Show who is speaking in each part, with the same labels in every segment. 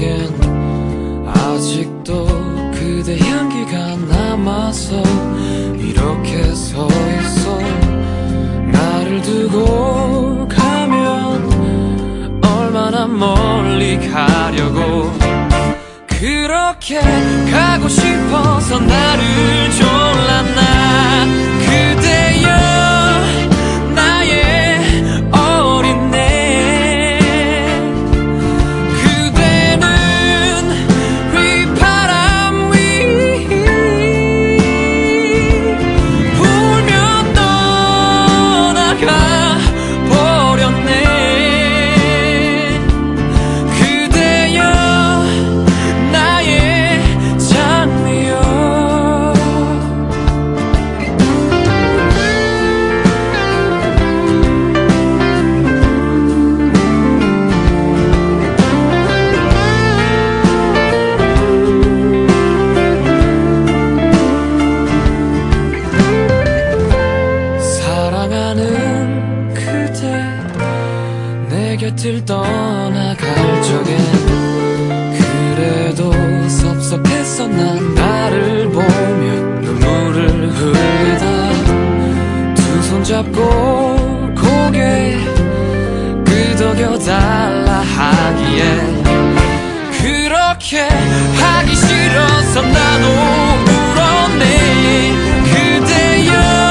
Speaker 1: 속엔 아직도 그대 향기가 남아서 이렇게 서 있어. 나를 두고 가면 얼마나 멀리 가려고 그렇게 가고 싶어서 나를 졸랐나. 그대여 나의 어린애, 그대는 휘파람 위 불면 떠나가 버렸네. 내 곁을 떠나갈 적엔 그래도 섭섭했어. 난 나를 보며 눈물을 흘리다 두 손 잡고 고개 끄덕여달라 하기에 그렇게 하기 싫어서 나도 울었네. 그대여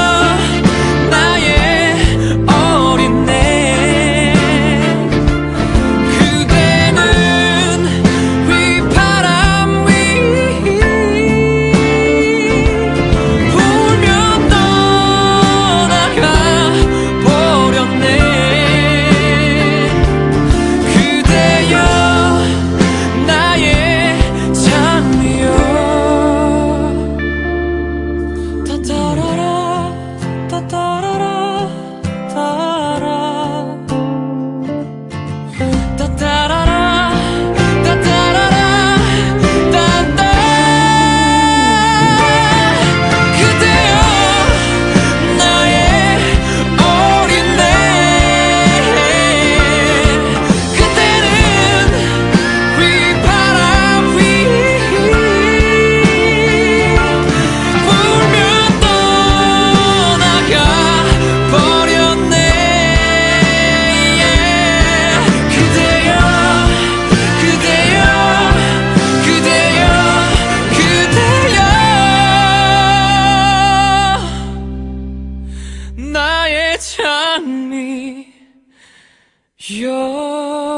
Speaker 1: 나의 장미여.